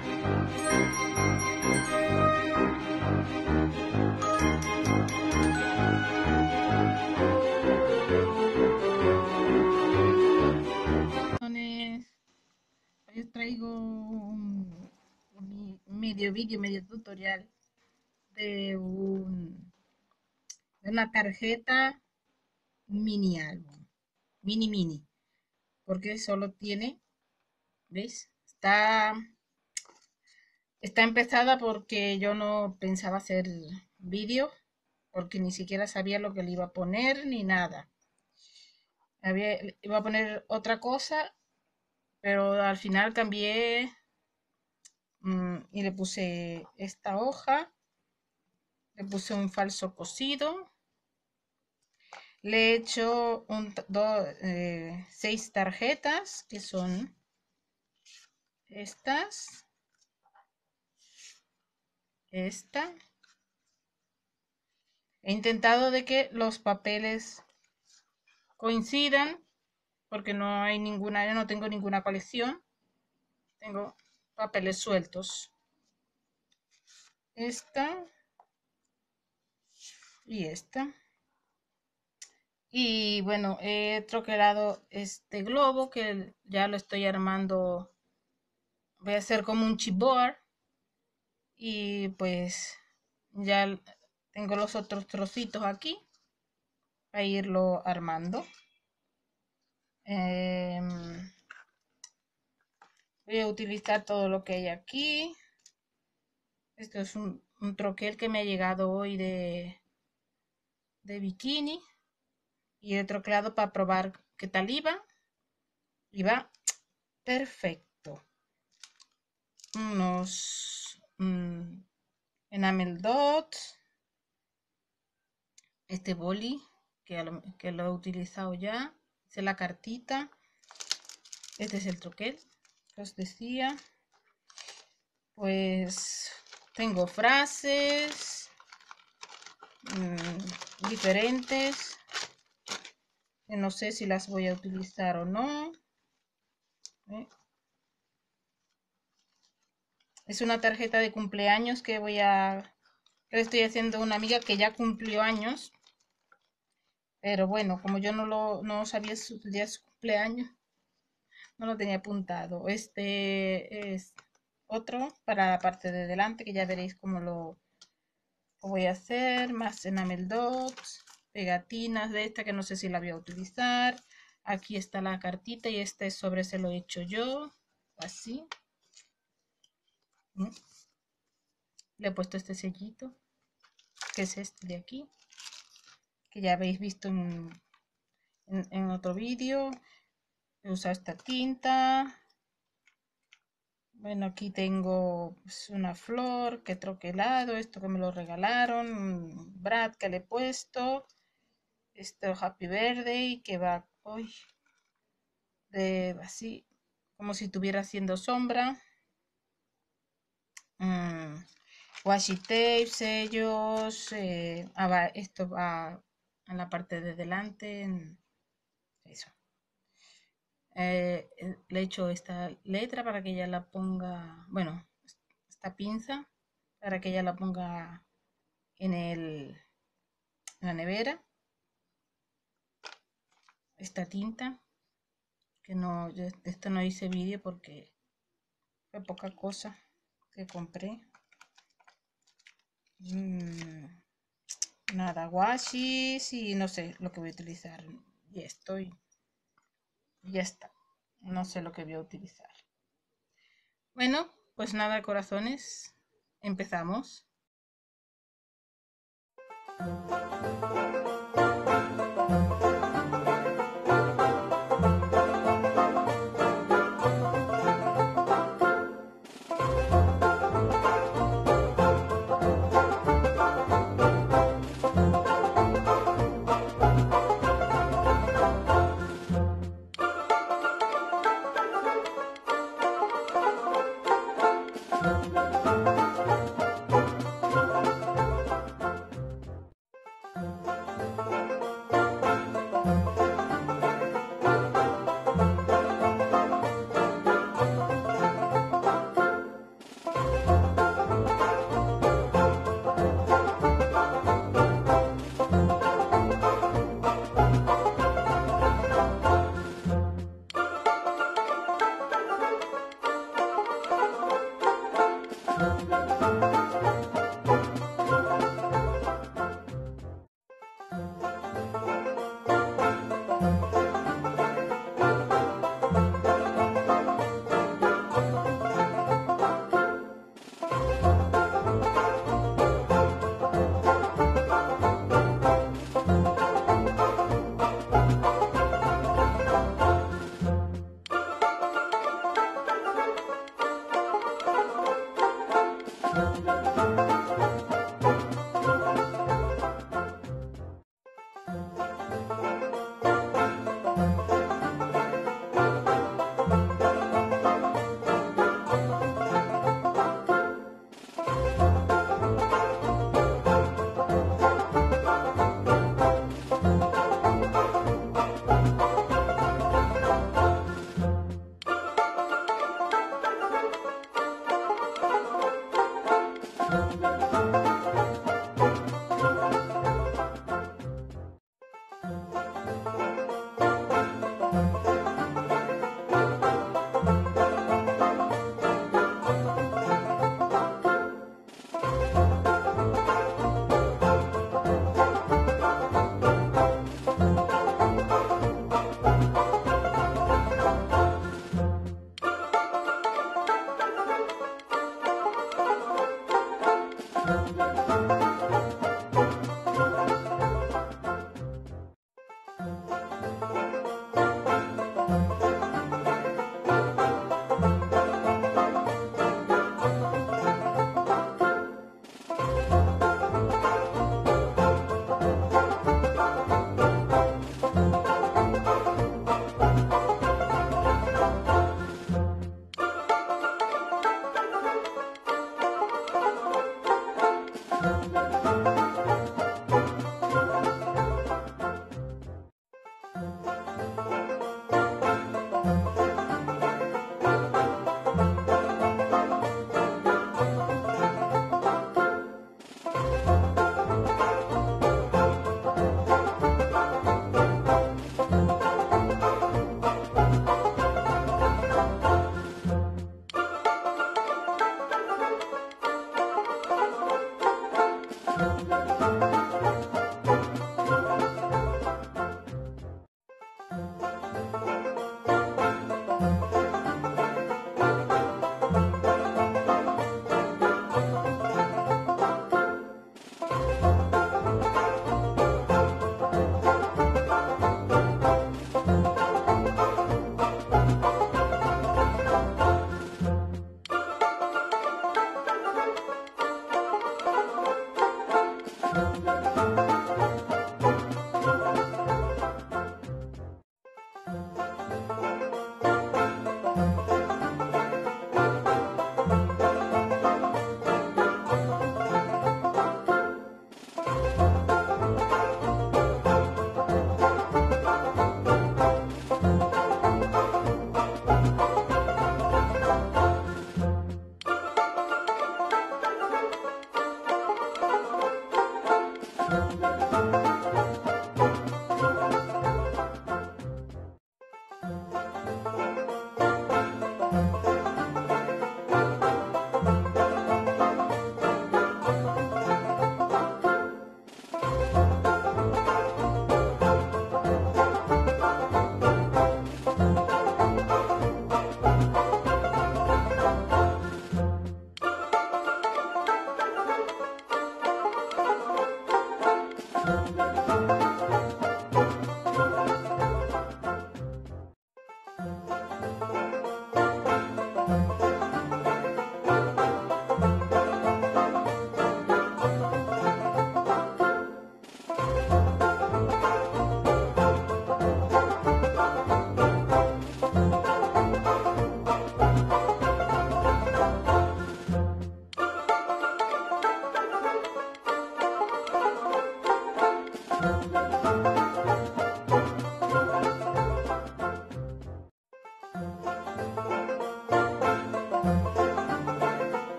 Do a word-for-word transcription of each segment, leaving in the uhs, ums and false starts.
Hoy traigo un, un medio vídeo, medio tutorial de, un, de una tarjeta mini álbum, mini mini, porque solo tiene, ¿veis? Está, está empezada porque yo no pensaba hacer vídeo, porque ni siquiera sabía lo que le iba a poner ni nada. Había, iba a poner otra cosa, pero al final cambié mmm, y le puse esta hoja, le puse un falso cosido, le he hecho un, do, eh, seis tarjetas que son estas, esta. He intentado de que los papeles coincidan porque no hay ninguna, yo no tengo ninguna colección, tengo papeles sueltos. Esta y esta. Y bueno, he troquelado este globo que ya lo estoy armando. Voy a hacer como un chipboard. Y pues ya tengo los otros trocitos aquí para irlo armando. Eh, voy a utilizar todo lo que hay aquí. Esto es un, un troquel que me ha llegado hoy de, de bikini. Y he troquelado para probar qué tal iba. Y va perfecto. Unos mmm, enamel dots. Este boli que lo, que lo he utilizado ya. Hice la cartita. Este es el troquel que os decía. Pues tengo frases mmm, diferentes. Que no sé si las voy a utilizar o no. ¿Eh? Es una tarjeta de cumpleaños que voy a... que le estoy haciendo a una amiga que ya cumplió años. Pero bueno, como yo no lo no sabía su día de su cumpleaños, no lo tenía apuntado. Este es otro para la parte de delante, que ya veréis cómo lo, lo voy a hacer. Más enamel dots, pegatinas de esta que no sé si la voy a utilizar. Aquí está la cartita y este sobre se lo he hecho yo, así. Le he puesto este sellito, que es este de aquí, que ya habéis visto en, en, en otro vídeo. He usado esta tinta. Bueno, aquí tengo pues, una flor que he troquelado, esto que me lo regalaron, un Brad que le he puesto, este Happy Birthday que va hoy de así, como si estuviera haciendo sombra. Mm, washi tape, sellos, eh, ah, va, esto va en la parte de delante, en eso. Eh, le he hecho esta letra para que ella la ponga, bueno, esta pinza para que ella la ponga en, el, en la nevera. Esta tinta, que no, yo de esto no hice vídeo porque fue poca cosa que compré. Mm, nada, washis y no sé lo que voy a utilizar. Y estoy, ya está. No sé lo que voy a utilizar. Bueno, pues nada, corazones, empezamos.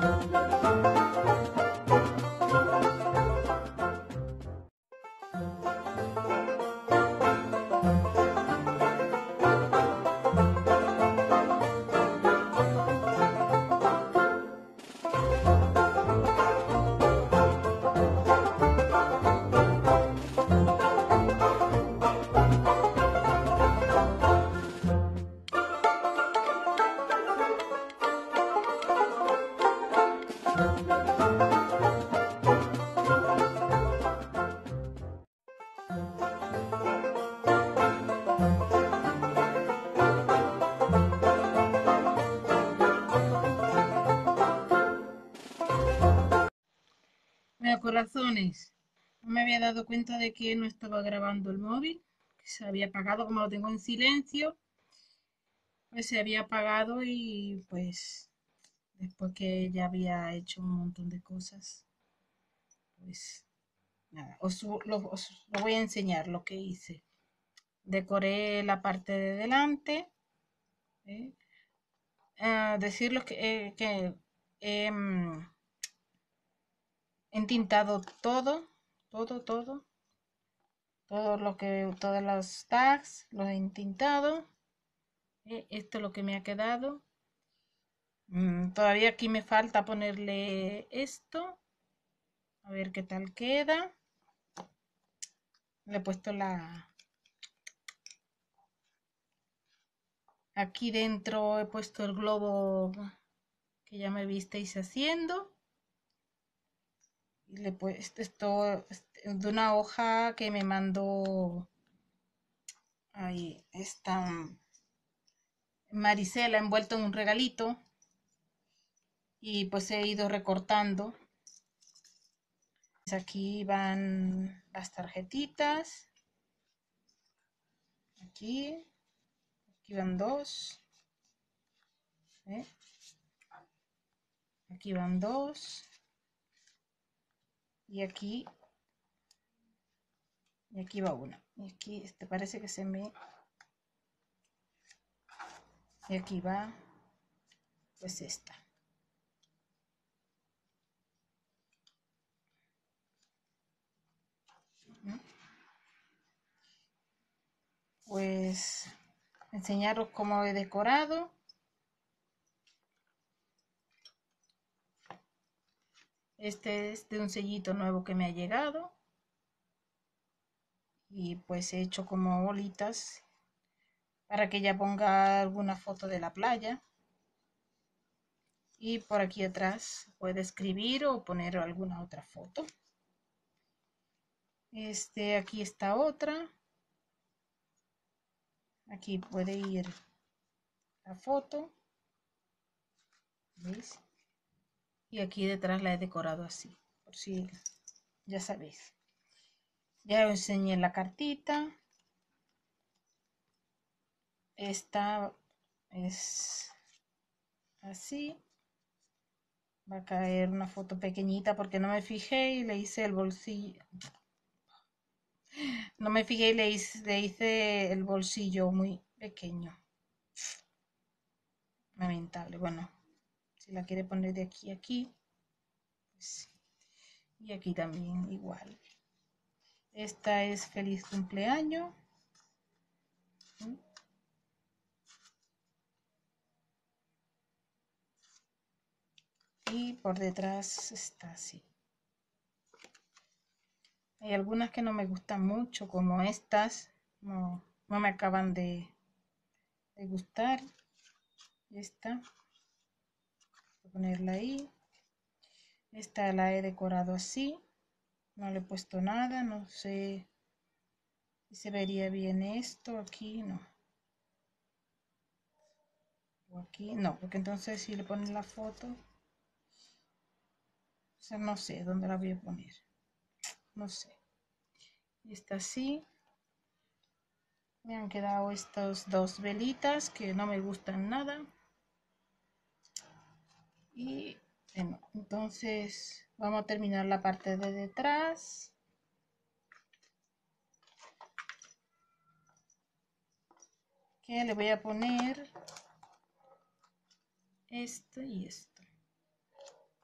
Bueno, corazones, no me había dado cuenta de que no estaba grabando el móvil, que se había apagado, como lo tengo en silencio, pues se había apagado y pues después que ya había hecho un montón de cosas, pues nada, os, lo, os lo voy a enseñar lo que hice. Decoré la parte de delante, ¿eh? Uh, decirles que, eh, que he eh, entintado todo, todo, todo, todo lo que, todos los tags los he entintado. Eh, esto es lo que me ha quedado. Mm, todavía aquí me falta ponerle esto, a ver qué tal queda. Le he puesto la... Aquí dentro he puesto el globo que ya me visteis haciendo. Y le he puesto esto de una hoja que me mandó... Ahí está Marisela envuelto en un regalito. Y pues he ido recortando. Aquí van las tarjetitas. Aquí. Aquí van dos. ¿Eh? Aquí van dos. Y aquí. Y aquí va una. Y aquí este parece que se me... Y aquí va. Pues esta. ¿Mm? Pues enseñaros cómo he decorado. Este es de un sellito nuevo que me ha llegado. Y pues he hecho como bolitas para que ella ponga alguna foto de la playa. Y por aquí atrás puede escribir o poner alguna otra foto. Este, aquí está otra. Aquí puede ir la foto. ¿Veis? Y aquí detrás la he decorado así, por si ya sabéis. Ya os enseñé la cartita. Esta es así. Va a caer una foto pequeñita porque no me fijé y le hice el bolsillo. No me fijé y le hice, le hice el bolsillo muy pequeño. Lamentable. Bueno, si la quiere poner de aquí a aquí. Pues, y aquí también igual. Esta es feliz cumpleaños. ¿Mm? Y por detrás está así. Hay algunas que no me gustan mucho, como estas. No, no me acaban de, de gustar. Esta. Voy a ponerla ahí. Esta la he decorado así. No le he puesto nada. No sé si se vería bien esto. Aquí no. O aquí no, porque entonces si le ponen la foto. O sea, no sé dónde la voy a poner. No sé. Esta sí. Me han quedado estas dos velitas que no me gustan nada. Y bueno, entonces vamos a terminar la parte de detrás. Que le voy a poner esto y esto.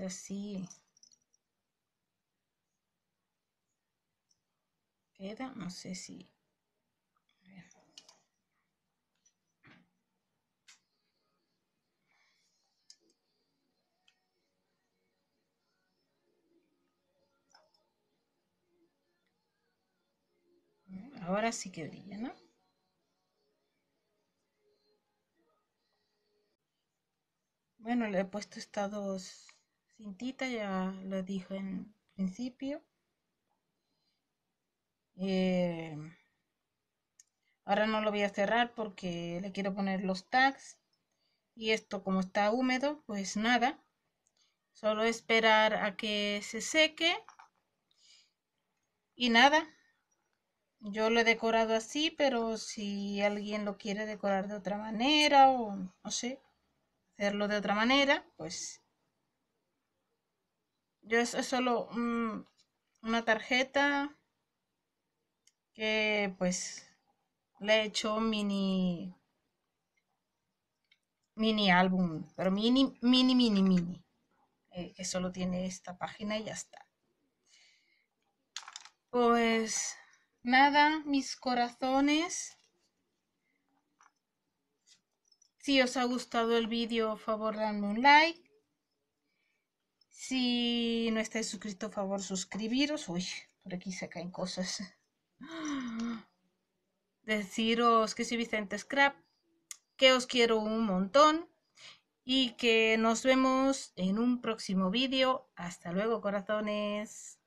ver si queda, no sé si... a ver. Ahora sí que brilla, ¿no? Bueno, le he puesto estas dos cintitas, ya lo dije en principio. Eh, ahora no lo voy a cerrar porque le quiero poner los tags. Y esto como está húmedo, pues nada. Solo esperar a que se seque. Y nada. Yo lo he decorado así, pero si alguien lo quiere decorar de otra manera o no sé, hacerlo de otra manera, pues yo es, es solo un- una tarjeta que pues le he hecho mini mini álbum, pero mini mini mini mini, eh, que solo tiene esta página y ya está. Pues nada, mis corazones. Si os ha gustado el vídeo, por favor, dadme un like. Si no estáis suscritos, por favor, suscribiros. Uy, por aquí se caen cosas. Deciros que soy Vicente Scrap, que os quiero un montón y que nos vemos en un próximo vídeo. Hasta luego, corazones.